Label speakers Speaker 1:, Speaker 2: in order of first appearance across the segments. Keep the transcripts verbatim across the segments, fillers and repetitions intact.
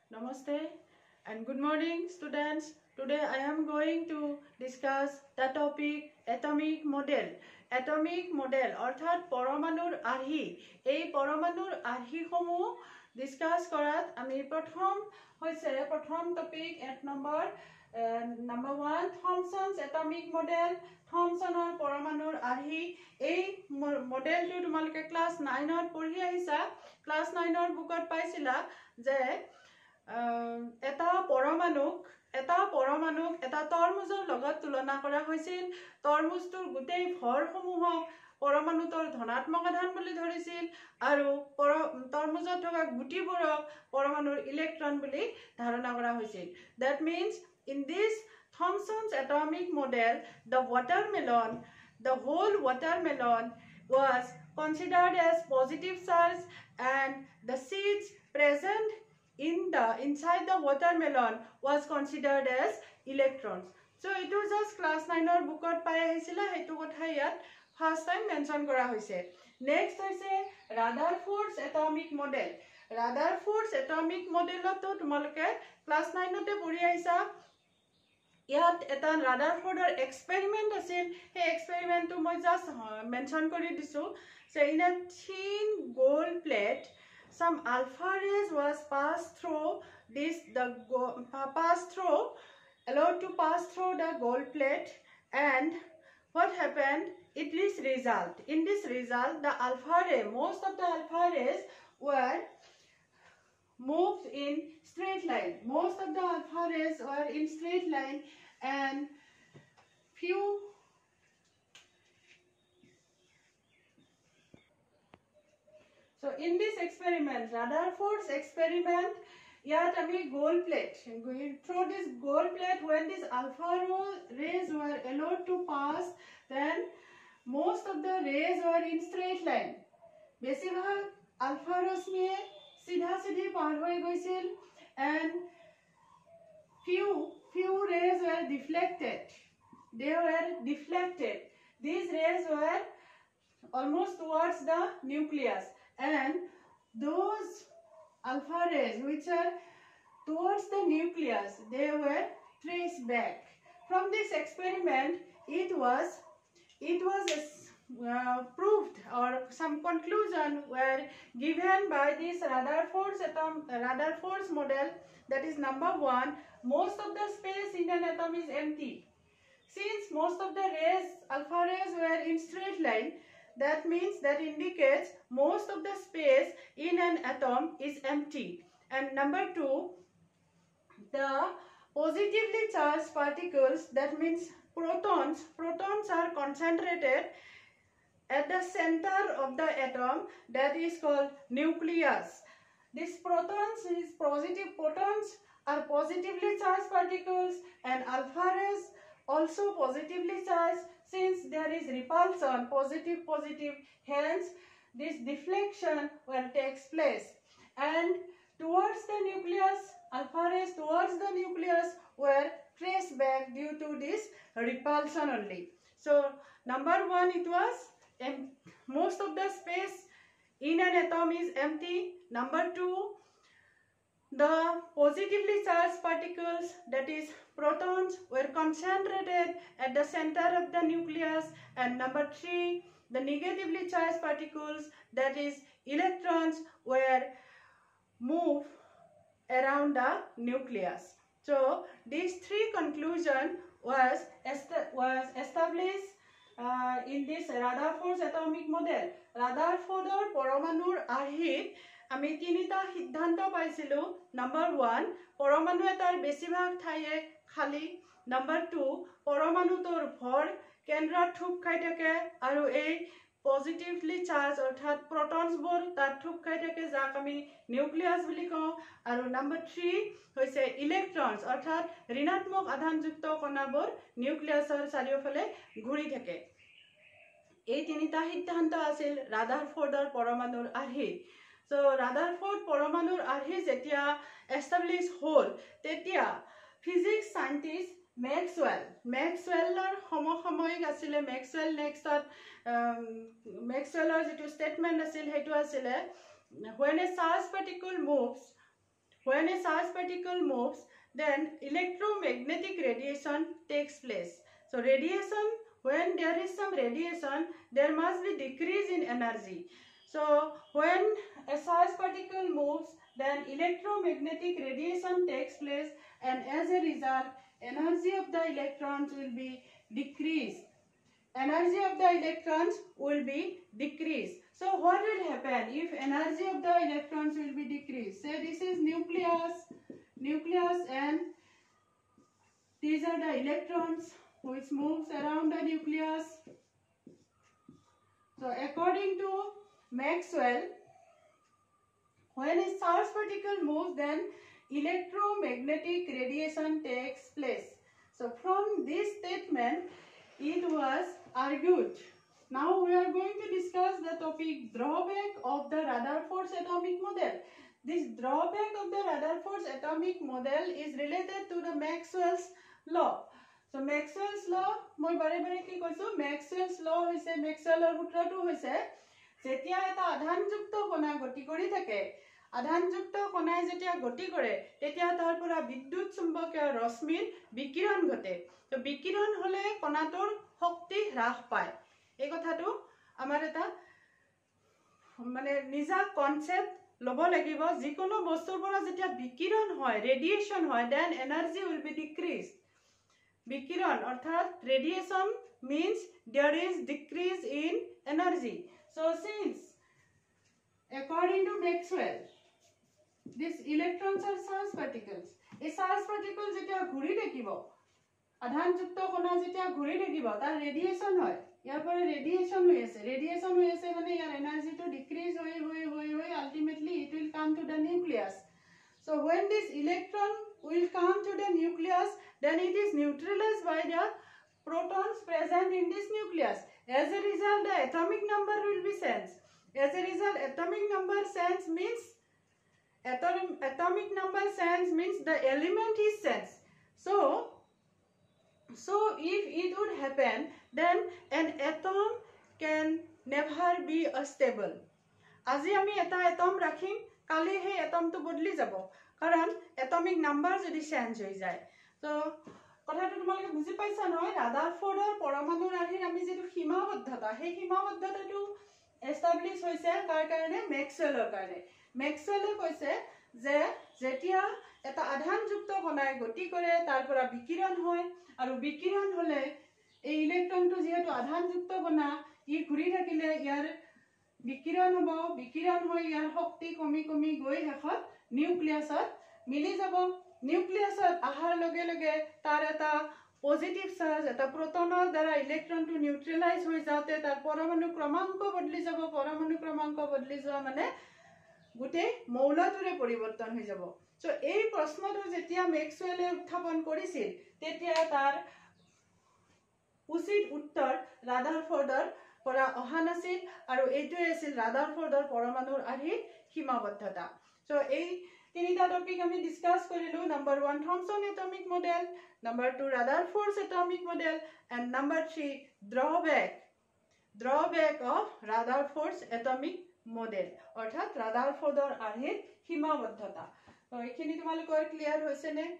Speaker 1: Namaste and good morning students. Today I am going to discuss the topic atomic model. Atomic model অর্থাৎ পরমাণুর আৰ্হি এই পরমাণুর আৰ্হি সমূহ ডিসকাস কৰাত আমি প্ৰথম হৈছে প্ৰথম টপিক এক নম্বৰ number one Thomson's atomic model থমসনৰ পৰমাণুৰ আৰ্হি এই মডেলটো তোমালোকে ক্লাস nine ত পঢ়ি আহিছা ক্লাস nine ৰ বুকত পাইছিলা যে এটা পৰমাণুক এটা পৰমাণুক এটা তৰমুজৰ লগত তুলনা কৰা হৈছিল তৰমুজটোৰ গোটেই ভৰসমূহক পৰমাণুটোৰ ধনাত্মক আধান বুলি ধৰিছিল আৰু তৰমুজত থকা গুটিবোৰক পৰমাণুৰ ইলেক্ট্ৰন বুলি ধাৰণা কৰা হৈছিল that means in this Thomson's atomic model the watermelon the whole watermelon was considered as positive charge and the seeds present in the inside the watermelon was considered as electrons. So it was just class nine or book or pai ahisila hetu kotha yat first time mention kora hoise. Next hoise Rutherford's atomic model. Rutherford's atomic model to tumaloke class nine ote pori ahisa yat eta Rutherford experiment asil he experiment to moi just mention kori disu. So in a thin gold plate some alpha rays was passed through this the go, uh, pass through allowed to pass through the gold plate and what happened in this result in this result the alpha ray most of the alpha rays were moved in straight line most of the alpha rays were in straight line and few So in this experiment, Rutherford's experiment, yet a gold plate. Through this gold plate, when these alpha rays were allowed to pass, then most of the rays were in straight line. Basically, alpha rays me sidha sidhi par hoye goisil and few few rays were deflected. They were deflected. These rays were almost towards the nucleus. And those alpha rays which are towards the nucleus, they were traced back. From this experiment, it was it was uh, proved or some conclusion were given by this Rutherford's atom Rutherford's model. That is number one. Most of the space in an atom is empty. Since most of the rays alpha rays were in straight line. That means that indicates most of the space in an atom is empty. And number two, the positively charged particles, that means protons, protons are concentrated at the center of the atom, that is called nucleus. These protons, these positive protons are positively charged particles and alpha rays also positively charged. Since there is repulsion, positive, positive, hence this deflection will takes place. And towards the nucleus, alpha rays towards the nucleus were traced back due to this repulsion only. So number one, it was um, most of the space in an atom is empty. Number two, the positively charged particles, that is protons, were concentrated at the center of the nucleus. And number three, the negatively charged particles, that is electrons, were moved around the nucleus. So these three conclusions was, was established uh, in this Rutherford's atomic model. Rutherford's পৰমাণুৰ আৰ্হিত আমি তিনিটা সিদ্ধান্ত পাইছিলো number one পৰমাণু এটাৰ বেছিভাগ ঠাইয়ে খালি নাম্বাৰ টু পৰমাণুটোৰ ভৰ কেন্দ্ৰত থুপ খাই থাকে আৰু এই পজিটিভলি চাৰ্জ অৰ্থাৎ প্ৰটনছবোৰ তাত থুপ খাই থাকে যাক আমি নিউক্লিয়াছ বুলি কওঁ আৰু নাম্বাৰ থ্ৰী হৈছে ইলেক্ট্ৰনছ অৰ্থাৎ ঋণাত্মক আধানযুক্ত কণাবোৰ নিউক্লিয়াছৰ চাৰিওফালে ঘূৰি থাকে এই তিনিটা সিদ্ধান্ত আছিল ৰাদাৰফৰ্ডৰ পৰমাণুৰ আৰ্হি So Rutherford পৰমাণুৰ আৰ্হি যেতিয়া এষ্টাব্লিছ হ'ল তেতিয়া physics scientist Maxwell Maxwellৰ সমসাময়িক আছিল Maxwell nextত Maxwellৰ যেটো statement আছিল হেতু আছিল when a charged particle moves When a charged particle moves, then electromagnetic radiation takes place. So radiation, when there is some radiation, there must be decrease in energy. So when a charged particle moves, then electromagnetic radiation takes place, and as a result, energy of the electrons will be decreased. Energy of the electrons will be decreased. So what will happen if energy of the electrons will be decreased? Say this is nucleus, nucleus and these are the electrons which moves around the nucleus. So according to Maxwell, when a charged particle moves, then electromagnetic radiation takes place. So from this statement, it was argued. Now we are going to discuss the topic drawback of the Rutherford's atomic model. This drawback of the Rutherford's atomic model is related to the Maxwell's law. So Maxwell's law, moi bare bare ki koisu, Maxwell's law hoise, Maxwell's sutrato hoise, jetia eta adhanjukto kona goti kori thake, adhanjukto konai jetia goti kore, tetia tar pora bidyut chumbakiya rosmir bikiron ghote. So bikiron hole konator shakti hras paয়. এই কথাটো আমাৰ এটা মানে নিজা concept লব লাগিব যিকোনো বস্তুৰ পৰা যেতিয়া বিকিৰণ হয় ৰেডিয়েশন হয় then energy will be decreased. বিকিৰণ অৰ্থাৎ radiation means there is decrease in energy. So since according to Maxwell these electrons are charged particles, এই charged particles যেতিয়া ঘূৰি থাকিব আধানযুক্ত কণা যেতিয়া ঘূৰি থাকিব তাৰ ৰেডিয়েশন হয় ইয়াৰ পৰা ৰেডিয়েশন হৈ আছে ৰেডিয়েশন হৈ আছে মানে ইয়াৰ এনাৰ্জি টো ডিক্ৰিজ হৈ হৈ হৈ হৈ ultimately it will come to the nucleus. So when this electron will come to the nucleus, then it is neutralized by the protons present in this nucleus. As a result, the atomic number will be changed. As a result, atomic number change means atom, atomic number change means the element is changed. So So if it would happen, then an atom can never be a stable. Aji ami eta atom rakhim, kali he atom to bodli jabo. Karan atomic number jodi change hoi jay. So kotha to tomalke buji paisa noy, Rutherfordৰ পৰমাণুৰ আৰ্হিৰ আমি যেটো সীমাবদ্ধতা, সেই সীমাবদ্ধতাটো establish হৈছে কাৰ কাৰণে Maxwellৰ কাৰণে. Maxwell কৈছে যে যেতিয়া এটা আধানযুক্ত কণাই গতি কৰে তাৰ পৰা বিকিৰণ হয় আৰু বিকিৰণ হলে এই ইলেক্ট্ৰনটো যেহেতু আধানযুক্ত কণা ই ঘূৰি থাকিলে ইয়াৰ বিকিৰণ হ'ব বিকিৰণ হৈ ইয়াৰ শক্তি কমি কমি গৈ শেষত নিউক্লিয়াছত মিলি যাব নিউক্লিয়াছত আহাৰ লগে লগে তাৰ এটা পজিটিভ চাৰ্জ এটা প্ৰটনৰ দ্বাৰা ইলেক্ট্ৰনটো নিউট্ৰেলাইজ হৈ যাওঁতে তাৰ পৰমাণু ক্ৰমাংক বদলি যাব পৰমাণু ক্ৰমাংক বদলি যোৱা মানে গুটে মৌলটোৰে পৰিৱৰ্তন হৈ যাব সো এই প্ৰশ্নটো যেতিয়া মেক্সওয়েলে উত্থাপন কৰিছিল তেতিয়া তাৰ উচিত উত্তৰ ৰাদাৰফৰ্ডৰ পৰা অহা নাছিল আৰু এইটোৱে আছিল ৰাদাৰফৰ্ডৰ পৰমাণুৰ আৰ্হিৰ সীমাবদ্ধতা সো এই তিনিটা টপিক আমি ডিসকাস কৰিলো number one Thomson atomic model number two Rutherford's atomic model and number three drawback drawback of Rutherford's atomic model অৰ্থাৎ ৰাদাৰফৰ্ডৰ আৰ্হিৰ সীমাবদ্ধতা তো এইখিনি তোমালোকৰ ক্লিয়াৰ হৈছে নে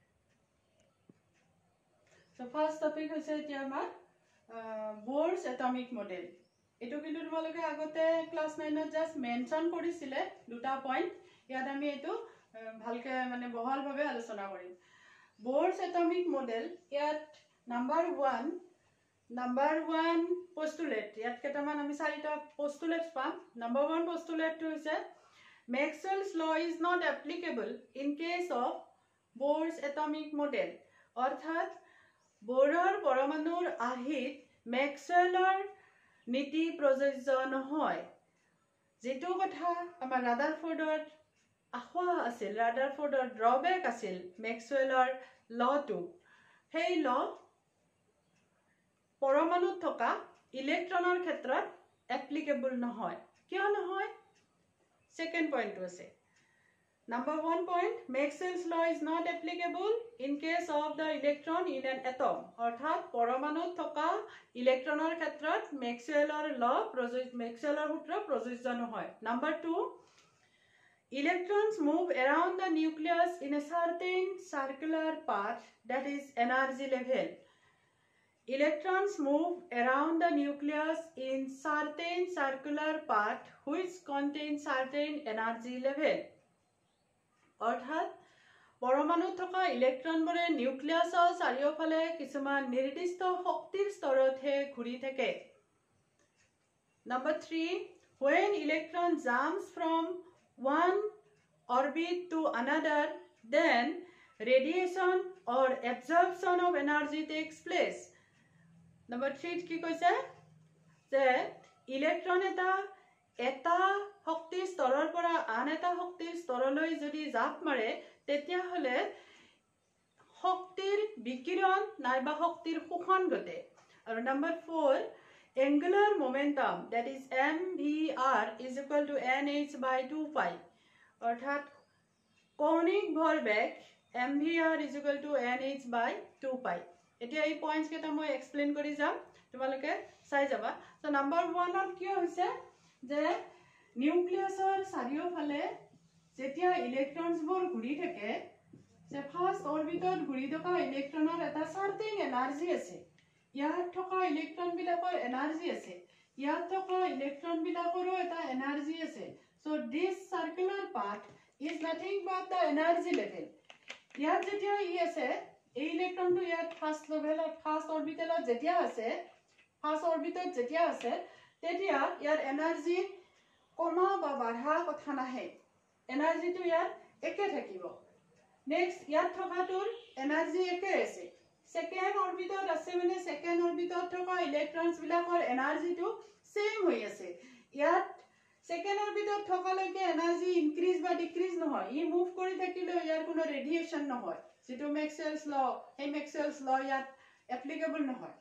Speaker 1: সো ফাৰ্স্ট টপিক হৈছে এতিয়া আমাৰ বোৰছ এটমিক মডেল এটো কিন্তু তোমালোকে আগতে ক্লাস nine ত জাস্ট মেনশন কৰিছিলে দুটা পইণ্ট ইয়াত আমি এটো ভালকে মানে বহলভাৱে আলোচনা কৰিম বোৰছ এটমিক মডেল ইয়াত number one number one postulate ইয়াত কেটামান আমি চাৰিটা postulates পাম নাম্বাৰ one postulate টো হৈছে Maxwell's law is not applicable in case of Bohr's atomic model অৰ্থাৎ বোৰৰ পৰমাণুৰ আৰ্হিত Maxwellৰ নীতি প্ৰযোজ্য নহয় যেটো কথা আমাৰ ৰাদাৰফৰ্ডৰ আখোৱা আছিল ৰাদাৰফৰ্ডৰ ড্ৰবেক আছিল Maxwellৰ লটো সেই ল পৰমাণুত থকা ইলেক্ট্ৰনৰ ক্ষেত্ৰত এপ্লিকেবল নহয় কিয় নহয় Second point was say. Number one point, Maxwell's law is not applicable in case of the electron in an atom. অর্থাৎ পরমাণুত থকা ইলেক্ট্রনৰ ক্ষেত্ৰত Maxwellৰ law প্ৰযোজ্য Maxwellৰ সূত্ৰ প্ৰযোজ্য নহয়. Number two, Electrons move around the nucleus in a certain circular path, that is energy level. Electrons move around the nucleus in certain circular path which contains certain energy level. অৰ্থাৎ পৰমাণুত থকা ইলেক্ট্ৰনবোৰে নিউক্লিয়াছৰ চাৰিওফালে কিছুমান নিৰ্দিষ্ট শক্তিৰ স্তৰতহে ঘূৰি থাকে. Number three, when electron jumps from one orbit to another, then radiation or absorption of energy takes place. Number three, কি কৈছে যে ইলেক্ট্ৰন এটা এটা শক্তিৰ স্তৰৰ পৰা আন এটা শক্তিৰ স্তৰলৈ যদি জাপ মাৰে তেতিয়া হলে শক্তিৰ বিকিৰণ নাইবা শক্তিৰ শোষণ ঘটে. আৰু number four, angular momentum, that is M V R is equal to N H by two pi. অৰ্থাৎ কৌণিক ভৰবেগ M V R is equal to N H by two pi. এতিয়া এই পয়েন্টস কেটা মই এক্সপ্লেইন কৰি যাম, তোমালোকে চাই যাবা. সো নাম্বার one ত কি হৈছে যে নিউক্লিয়াছৰ চাৰিওফালে যেতিয়া ইলেক্ট্ৰনছবোৰ ঘূৰি থাকে, যে ফাৰ্স্ট অৰবিটত ঘূৰি থকা ইলেক্ট্ৰনৰ এটা সাৰ্টেন এনাৰ্জি আছে. ইয়াত থকা ইলেক্ট্ৰন বিলাকৰ এনাৰ্জি আছে, ইয়াত থকা ইলেক্ট্ৰন বিলাকৰো এটা এনাৰ্জি আছে. So this circular path is nothing but the energy level. ইয়াত যেতিয়া ই আছে, এই ইলেক্ট্ৰনটো ইয়াত ফাৰ্স্ট লেভেলত ফাৰ্স্ট অৰবিটেলত যেতিয়া আছে, ফাৰ্স্ট অৰবিটত যেতিয়া আছে, তেতিয়া ইয়াৰ এনাৰ্জি কমা বা বাঢ়া কথা নাহে, এনাৰ্জিটো ইয়াত একে থাকিব. নেক্সট ইয়াত থকাটোৰ এনাৰ্জি একে আছে. সেকেন্ড অরবিটত আছে মানে সেকেন্ড অরবিটত থকা ইলেক্ট্ৰনছ বিলাকৰ এনাৰ্জিটো সেম হৈ আছে. ইয়াত সেকেন্ড অরবিটত থকালৈকে এনাৰ্জি ইনক্ৰিজ বা ডিক্ৰিজ নহয়, ই মুভ কৰি থাকিলে ইয়াৰ কোনো ৰেডিয়েশন নহয়, যেটো মেক্সৱেলছ ল, এই মেক্সৱেলছ ল ইয়াত এপ্লিকেবল নহয়.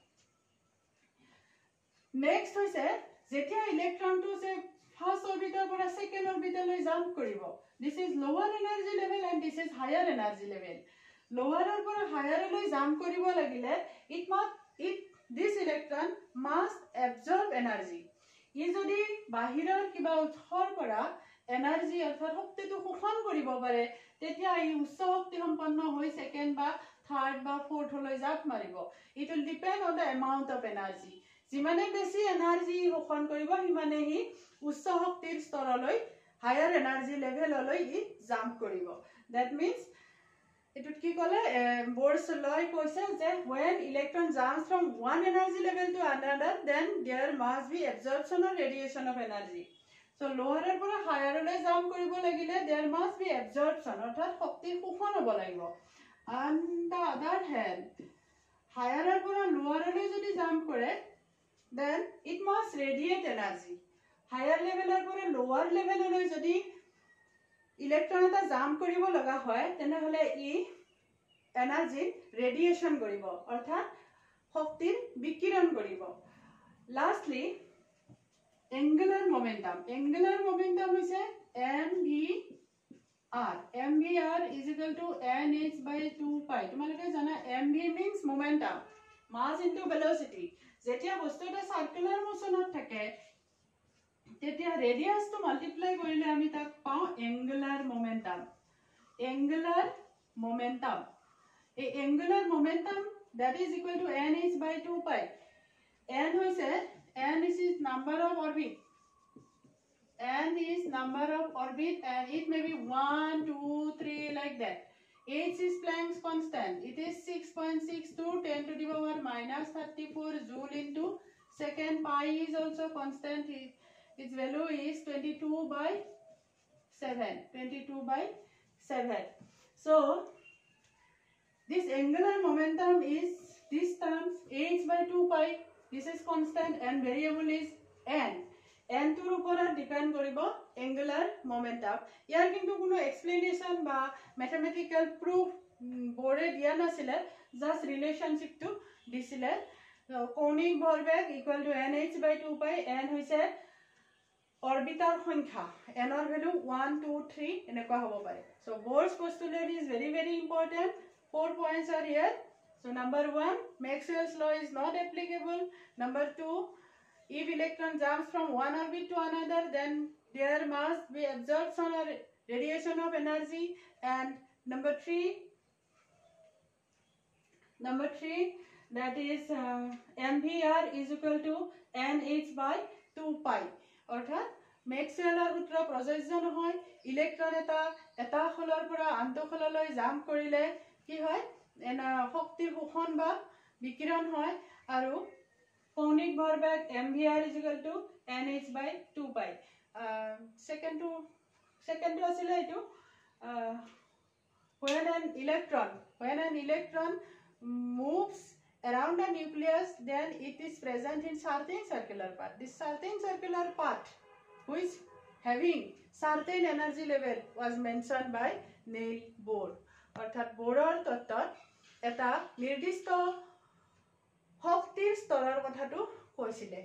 Speaker 1: নেক্সট হৈছে যেতিয়া ইলেক্ট্ৰনটো যে ফাৰ্স্ট অরবিটৰ পৰা সেকেন্ড অরবিটলৈ জাম্প কৰিব, this is lower energy level and this is higher energy level. লোৱাৰৰ পৰা হায়াৰলৈ জাম্প কৰিব লাগিলে it must it this electron must absorb energy. ই যদি বাহিৰৰ কিবা উৎসৰ পৰা এনাৰ্জি অৰ্থাৎ শক্তিটো শোষণ কৰিব পাৰে, তেতিয়া ই উচ্চ শক্তি সম্পন্ন হৈ সেকেন্ড বা থাৰ্ড বা ফোৰ্থলৈ জাপ মাৰিব. It will depend on the amount of energy. যিমানে বেছি এনাৰ্জি শোষণ কৰিব সিমানে ই উচ্চ শক্তিৰ স্তৰলৈ হায়াৰ এনাৰ্জি লেভেললৈ ই জাম্প কৰিব. দ্যাট মিন্স এটুত কি কলে বোর্স লয় কৈছে যে when electron jumps from one energy level to another, then there must be absorption or radiation of energy. So lower er pora higher le jump koribo lagile there must be absorption অর্থাৎ শক্তি শোষণ হ'ব লাগিব. On the other hand, higher er pora lower le jodi jump kore, then it must radiate energy. Higher level er pora lower level le jodi electron এটা jump কৰিব লগা হয়, তেনে হলে ই এনাৰ্জি ৰেডিয়েশন কৰিব অৰ্থাৎ শক্তিৰ বিকিৰণ কৰিব. Lastly angular momentum. Angular momentum হৈছে M V R. M V R is equal to N H by two pi. তোমালোকে জানা M V means momentum, mass into velocity. যেতিয়া বস্তু এটা সার্কুলার মোশনত থাকে তেতিয়া রেডিয়াস তো মাল্টিপ্লাই কৰিলে আমি তাক পাও এঙ্গুলার মোমেন্টাম. এঙ্গুলার মোমেন্টাম, এই angular momentum that is equal to N H by two pi. N হৈছে N is number of orbit. N is number of orbit and it may be one, two, three like that. H is Planck's constant. It is six point six two ten to the power minus thirty-four joule into second. Pi is also constant. Its value is twenty-two by seven. twenty-two by seven. So this angular momentum is this terms H by two pi. This is constant and variable is n. n to উপৰত depend কৰিব angular momentum. ইয়াৰ কিন্তু কোনো explanation বা mathematical proof বৰে দিয়া নাছিলে, just ৰিলেশনশিপটো দিছিলে. কৌণিক ভৰবেগ equal to nh by two pi. n হৈছে অরবিটাল সংখ্যা, n এর ভ্যালু one two three এনেকুৱা হ'ব পাৰে. So Bohr's postulate is very very important. Four points are here. So number one, Maxwell's law is not applicable. Number two, if electron jumps from one orbit to another, then there must be absorption or radiation of energy. And number three, number three, that is uh, M V R is equal to N H by two pi. অৰ্থাৎ মেক্সৱেলৰ সূত্ৰ প্ৰযোজ্য নহয়। Electron এটা এটা খলৰ পৰা আনটো খললৈ jump কৰিলে কি হয়, এনা শক্তিৰ শোষণ বা বিকিৰণ হয়। আৰু কৌণিক ভৰবেগ M V R is equal to N H by two pi. Second to second to asile etu when an electron when an electron moves around the nucleus, then it is present in certain circular path. This certain circular path, which having certain energy level, was mentioned by Neil Bohr. অর্থাৎ বোৰৰ তত্ত্বত এটা নিৰ্দিষ্ট শক্তিৰ স্তৰৰ কথাটো কৈছিলে।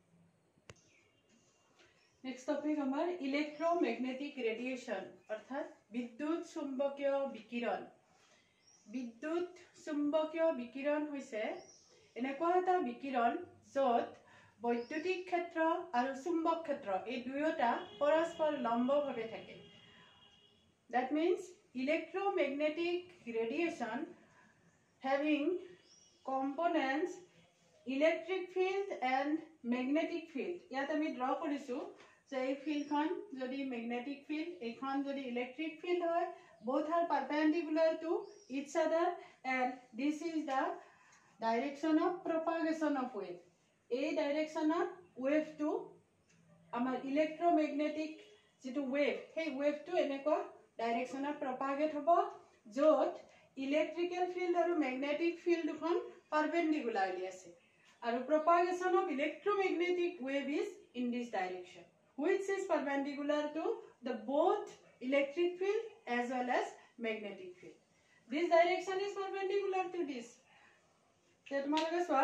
Speaker 1: Next topic আমাৰ electromagnetic radiation, অৰ্থাৎ বিদ্যুৎ চুম্বকীয় বিকিৰণ। বিদ্যুৎ চুম্বকীয় বিকিৰণ হৈছে এনেকুৱা এটা বিকিৰণ য'ত বৈদ্যুতিক ক্ষেত্ৰ আৰু চুম্বক ক্ষেত্ৰ এই দুয়োটা পৰস্পৰ লম্বভাৱে থাকে। That means electromagnetic radiation having components electric field and magnetic field. ইয়াত আমি ড্ৰ কৰিছো যে এই ফিল্ডখন যদি ম্যাগনেটিক ফিল্ড, এইখন যদি ইলেক্ট্ৰিক ফিল্ড হয়, both are perpendicular to each other, and this is the direction of propagation of wave. A direction of wave to our electromagnetic jitu wave, hey wave to eneko direction of propagate hobo jot electrical field aru magnetic field dukhon perpendicularly ase, aru propagation of electromagnetic wave is in this direction, which is perpendicular to the both electric field as well as magnetic field. This direction is perpendicular to this. So tomorrow swa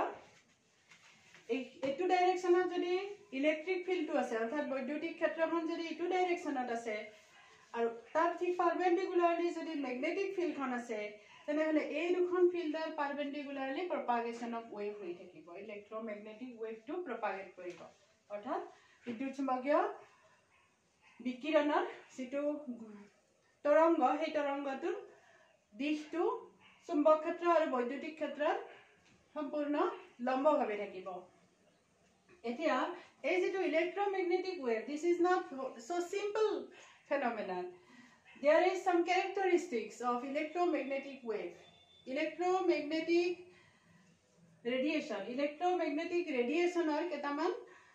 Speaker 1: etu direction of jodi electric field to ase, orthat boidyotik khetrokhon jodi etu direction ot ase aru tar thik perpendicularly jodi magnetic field khon ase, tenehole ei dukhon fielder perpendicularly propagation of wave hoi thakibo, electromagnetic wave to propagate koribo। অর্থাৎ বিদ্যুৎ চুম্বকীয় বিকিৰণৰ যিটো তৰংগ, সেই তৰংগটোৰ দিশটো চুম্বক ক্ষেত্ৰ আৰু বৈদ্যুতিক ক্ষেত্ৰৰ সম্পূৰ্ণ লম্বভাৱে থাকিব। এতিয়া এই যিটো electromagnetic wave, this is not so simple phenomenon. There is some characteristics of electromagnetic wave. Electromagnetic radiation, electromagnetic radiation or ketaman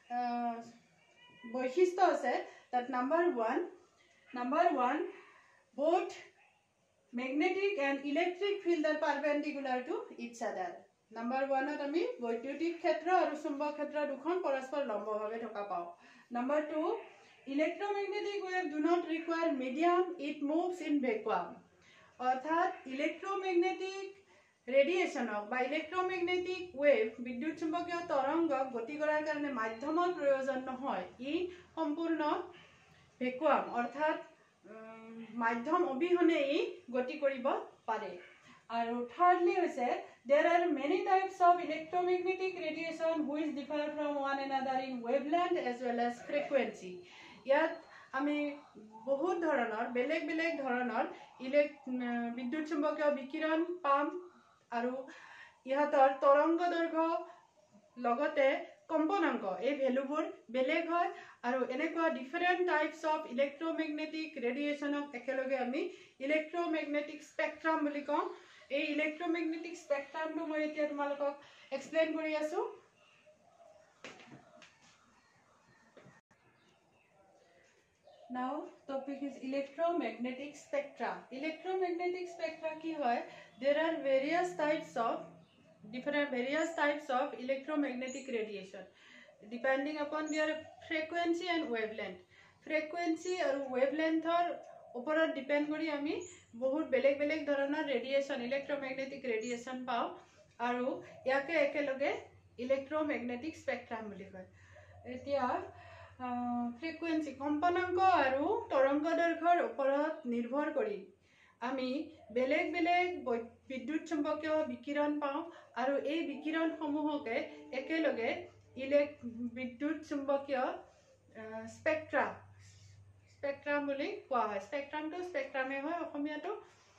Speaker 1: বৈশিষ্ট্য আছে। that number one number one both magnetic and electric field are perpendicular to each other. number one ত আমি বৈদ্যুতিক ক্ষেত্ৰ আৰু চুম্বক ক্ষেত্ৰ দুখন পৰস্পৰ লম্বভাৱে থকা পাওঁ। number two, electromagnetic wave do not require medium, it moves in vacuum. অৰ্থাৎ electromagnetic radiation বা electromagnetic wave বিদ্যুৎ চুম্বকীয় তৰংগ গতি কৰাৰ কাৰণে মাধ্যমৰ প্ৰয়োজন নহয়, ই সম্পূৰ্ণ ভেকুৱাম অৰ্থাৎ মাধ্যম অবিহনে ই গতি কৰিব পাৰে। আৰু thirdly হৈছে there are many types of electromagnetic radiation which differ from one another in wavelength as well as frequency. ইয়াত আমি বহুত ধৰণৰ বেলেগ বেলেগ ধৰণৰ বিদ্যুৎ চুম্বকীয় বিকিৰণ পাম আৰু ইহঁতৰ তৰংগ দৈৰ্ঘ্য লগতে কম্পনাংক এই ভ্যালুবোৰ বেলেগ হয়। আৰু এনেকুৱা ডিফাৰেন্ট টাইপস অফ ইলেক্ট্ৰমেগনেটিক ৰেডিয়েশনক একেলগে আমি ইলেক্ট্ৰমেগনেটিক স্পেক্ট্ৰাম বুলি কওঁ। এই ইলেক্ট্ৰমেগনেটিক স্পেক্ট্ৰামটো মই এতিয়া তোমালোকক এক্সপ্লেইন কৰি আছো। Now topic is electromagnetic spectra. Electromagnetic spectra ki hoy, there are various types of different various types of electromagnetic radiation depending upon their frequency and wavelength. Frequency aru wavelength or oporot depend kori ami bahut beleg beleg dhoroner radiation electromagnetic radiation pao aru yake ekeloge electromagnetic spectrum boli koy। etia frequency কম্পনাংক আৰু তৰংগ দৈৰ্ঘ্যৰ ওপৰত নিৰ্ভৰ কৰি আমি বেলেগ বেলেগ বিদ্যুৎ চুম্বকীয় বিকিৰণ পাওঁ আৰু এই বিকিৰণ সমূহকে একেলগে বিদ্যুৎ চুম্বকীয় স্পেক্ট্ৰা স্পেক্ট্ৰাম বুলি কোৱা হয় স্পেক্ট্ৰামটো স্পেক্ট্ৰামে হয় অসমীয়াটো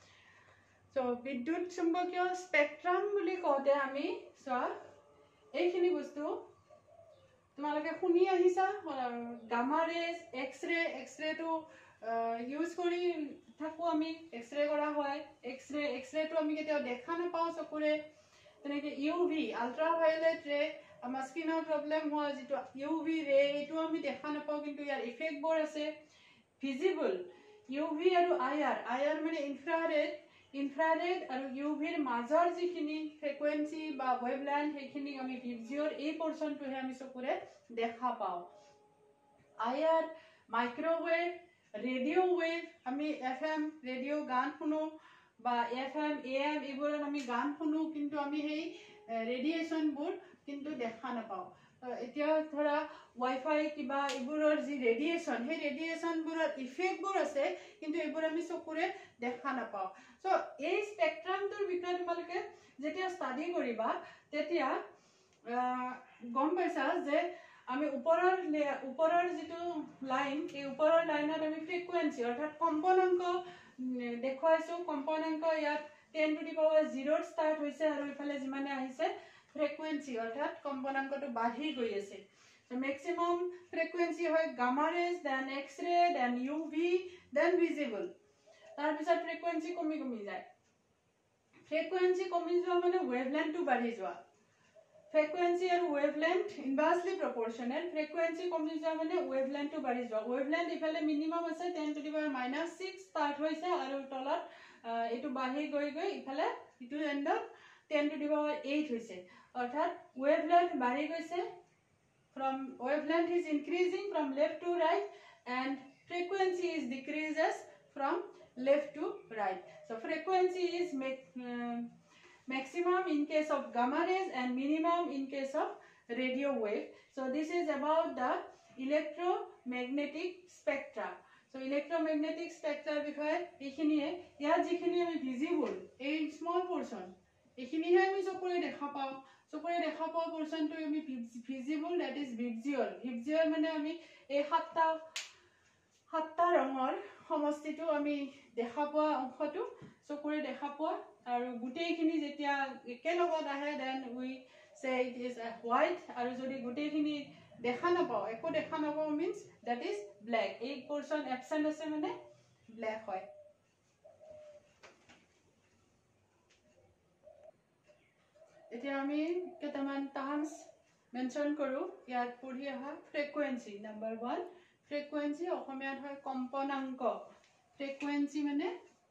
Speaker 1: সো বিদ্যুৎ চুম্বকীয় স্পেক্ট্ৰাম বুলি কওঁতে আমি চোৱা এইখিনি বস্তু তোমালোকে শুনি আহিছা গামা ৰেজ এক্স-ৰে এক্স-ৰেটো ইউজ কৰি থাকো আমি এক্স-ৰে কৰা হয় এক্স-ৰে এক্স-ৰেটো আমি কেতিয়াও দেখা নাপাওঁ চকুৰে তেনেকৈ ইউ ভি আল্ট্ৰাভায়োলেট ৰে আমাৰ স্কিনৰ প্ৰব্লেম হয় যেটো ইউ ভি ৰে এইটো আমি দেখা নাপাওঁ কিন্তু ইয়াৰ ইফেক্টবোৰ আছে ভিজিবল ইউ ভি আৰু আই আৰ আই আৰ মানে ইনফ্ৰাৰেড ইনফ্ৰাৰেড আৰু ইউ ভিৰ মাজৰ যিখিনি ফ্ৰিকুৱেন্সি বা ৱেভলেন্থ সেইখিনি আমি ভিজিঅ'ৰ এই পৰ্চনটোহে আমি চকুৰে দেখা পাওঁ I R microwave radio' wave আমি এফ এম ৰেডিঅ' গান শুনো বা এফ এম এ এম এইবোৰত আমি গান শুনো কিন্তু আমি সেই ৰেডিয়েশ্যনবোৰ কিন্তু দেখা নাপাওঁ এতিয়া ধৰা ৱাইফাই কিবা এইবোৰৰ যি ৰেডিয়েশ্যন সেই ৰেডিয়েশ্যনবোৰৰ ইফেক্টবোৰ আছে কিন্তু এইবোৰ আমি চকুৰে দেখা নাপাওঁ সো এই স্পেক্ট্ৰামটোৰ বিষয়ে তোমালোকে যেতিয়া ষ্টাডি কৰিবা তেতিয়া গম পাইছা যে আমি ওপৰৰ ওপৰৰ যিটো লাইন এই ওপৰৰ লাইনত আমি ফ্ৰিকুৱেন্সি অৰ্থাৎ কম্পনাংক দেখুৱাইছো কম্পনাংক ইয়াত ten to the power zero' start হৈছে আৰু ইফালে যিমানে আহিছে ফ্ৰিকুৱেন্সি অৰ্থাৎ কম্পনাংকটো বাঢ়ি গৈ আছে সো ম্যাক্সিমাম ফ্ৰিকুৱেন্সি হয় gamma rays then X-ray then U V then visible তাৰ পিছত ফ্ৰিকুৱেন্সি কমি কমি যায় ফ্ৰিকুৱেন্সি কমি যোৱা মানে ৱেভলেন্থটো বাঢ়ি যোৱা ফ্ৰিকুৱেন্সি আৰু ৱেভলেন্থ ইনভাৰ্সলি প্ৰপৰ্শনেল ফ্ৰিকুৱেন্সি কমি যোৱা মানে ৱেভলেন্থটো বাঢ়ি যোৱা ৱেভলেন্থ ইফালে মিনিমাম আছে ten to the power minus six start হৈছে আৰু তলত এইটো বাঢ়ি গৈ গৈ ইফালে ইটো এণ্ডত ten to the power eight হৈছে অৰ্থাৎ ৱেভলেন্থ বাঢ়ি গৈছে from wavelength is increasing from left to right and frequency is decreases from left to right so frequency is make, uh, maximum in case of gamma rays and minimum in case of radio wave so this is about the electromagnetic spectra so electromagnetic spectra বিষয়ে এইখিনিয়ে ইয়াত যিখিনি আমি visible এই small portion এইখিনিহে আমি চকুৰে দেখা পাওঁ চকুৰে দেখা পোৱা পোরশনটো আমি visible that is visual visual মানে আমি এই সাতটা সাতটা ৰঙৰ সমষ্টিটো আমি দেখা পোৱা অংশটো চকুৰে দেখা পোৱা আৰু গুটেইখিনি যেতিয়া একেলগত আহে then we say it is white আৰু যদি গুটেইখিনি দেখা নাপাওঁ একো দেখা নাপাওঁ মিন্স দ্যাট ইজ ব্ল্যাক এই পোরশন এবসেন্ট আছে মানে ব্ল্যাক হয় এতিয়া আমি কেইটামান টাৰ্মছ মেনশন কৰো ইয়াত পঢ়ি অহা ফ্ৰিকুৱেন্সি নাম্বাৰ ওৱান ফ্ৰিকুৱেন্সি অসমীয়াত হয় কম্পনাংক ফ্ৰিকুৱেন্সি মানে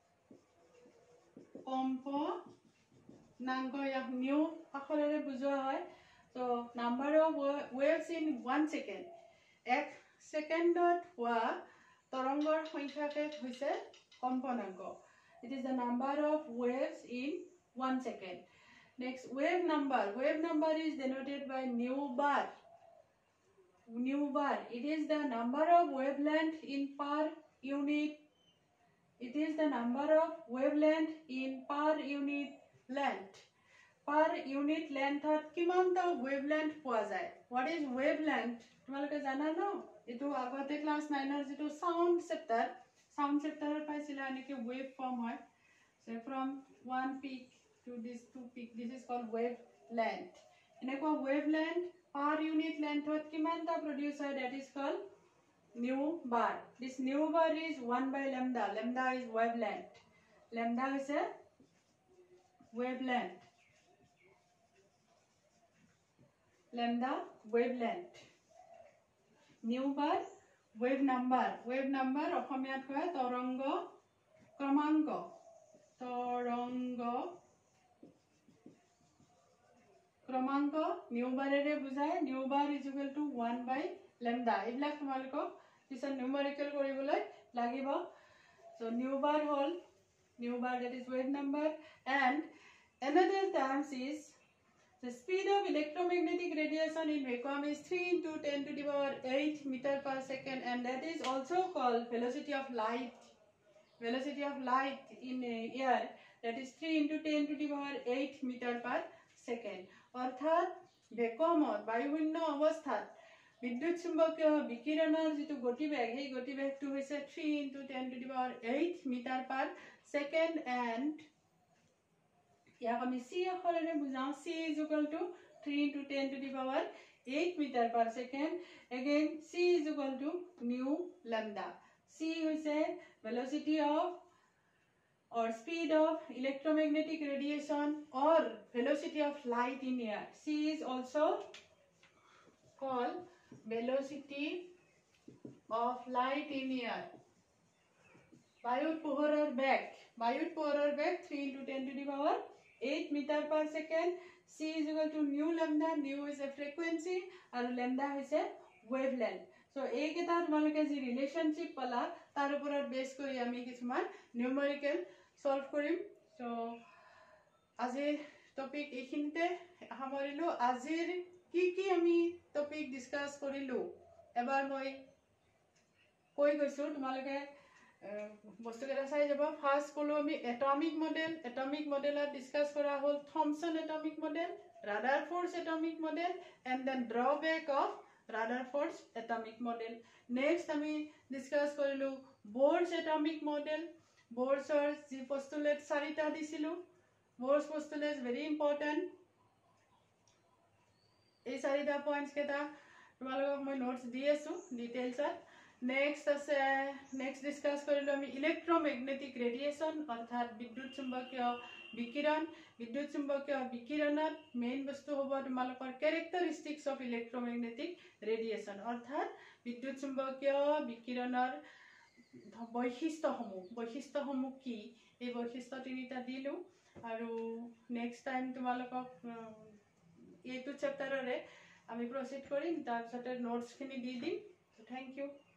Speaker 1: কম্পনাংক ইয়াক নিউ আখৰেৰে বুজোৱা হয় so number of waves in one second এক সেকেন্ডত হোৱা তৰংগৰ সংখ্যাকে হৈছে কম্পনাংক it is the number of waves in one second next wave number wave number is denoted by nu bar nu bar it is the number of wavelength in per unit it is the number of wavelength in per unit length per unit length at kimanta wavelength পোৱা যায় what is wavelength তোমালোকে জানা ন এটো আগতে class nine ৰ যেটো sound chapter sound চেপ্টাৰৰ পাইছিলা এনেকে ওয়েভ ফৰ্ম হয় so from one peak to this two peak this is called wavelength এনেকুৱা wavelength per unit length at kimanta produce হয় that is called nu bar this nu bar is one by lambda lambda is wavelength lambda is a wavelength lambda wavelength nu bar wave number wave number অসমীয়াত কয় তৰংগ ক্ৰমাংক তৰংগ ক্ৰমাংক nu বাৰেৰে বুজায় nu bar is equal to one by lambda এইবিলাক তোমালোকক পিছত numerical কৰিবলৈ লাগিব so nu bar হল nu bar that is wave number and another terms is the speed of electromagnetic radiation in vacuum is three into ten to the power eight meter per second and that is also called velocity of light velocity of light in uh, air that is three into ten to the power eight meter per second অর্থাৎ ভ্যাকুয়ামত বায়ুশূন্য অৱস্থাত বিদ্যুৎ চুম্বকীয় বিকিৰণৰ যিটো গতিবেগ সেই গতিবেগটো হৈছে three into ten to the power eight metre per second and ইয়াক আমি c আখৰেৰে বুজাও c is equal to three into ten to the power eight metre per second again c is equal to nu lambda c হৈছে velocity of or speed of electromagnetic radiation or velocity of light in air. C is also called velocity of light in air. Bayut pohorar bag. Bayut pohorar bag three into ten to the power eight meter per second. C is equal to nu lambda. Nu is a frequency and lambda is a wavelength. So ek eta tumaloke ji relationship pala tar upor base kori ami kisman numerical solve korim. So azir topic ekhinite hamarilu azir কি কি আমি topic discuss কৰিলো এবাৰ মই কৈ গৈছো তোমালোকে বস্তুকেইটা চাই যাব ফাৰ্স্ট কলো আমি এটমিক মডেল এটমিক মডেলত ডিসকাস কৰা হ'ল Thomson atomic model Rutherford atomic model and then drawback of Rutherford atomic model next আমি ডিসকাস কৰিলো বৰ্ডছ এটমিক মডেল বৰ্ডছৰ যি পস্তুলেট চাৰিটা দিছিলো বৰ্ডছ পস্তুলেট ভেৰি ইম্পৰ্টেন্ট এই চাৰিটা পয়েন্টস কেটা তোমালোকক মই নোটস দি আছো ডিটেইলছত নেক্সট আছে নেক্সট ডিসকাস কৰিলো আমি ইলেক্ট্ৰোম্যাগনেটিক ৰেডিয়েশন অৰ্থাৎ বিদ্যুৎ চুম্বকীয় বিকিৰণ বিদ্যুৎ চুম্বকীয় বিকিৰণত মেইন বস্তু হ'ব তোমালোকৰ ক্যাৰেক্টাৰিষ্টিক্স অফ ইলেক্ট্ৰোম্যাগনেটিক ৰেডিয়েশন অৰ্থাৎ বিদ্যুৎ চুম্বকীয় বিকিৰণৰ বৈশিষ্ট্যসমূহ বৈশিষ্ট্যসমূহ কি এই বৈশিষ্ট্য তিনিটা দিলো আৰু নেক্সট টাইম তোমালোকক এইটো চ্যাপ্টাৰৰে আমি প্ৰসিড কৰিম তাৰ পিছতে নোটস খিনি দি দিম থ্যাংক ইউ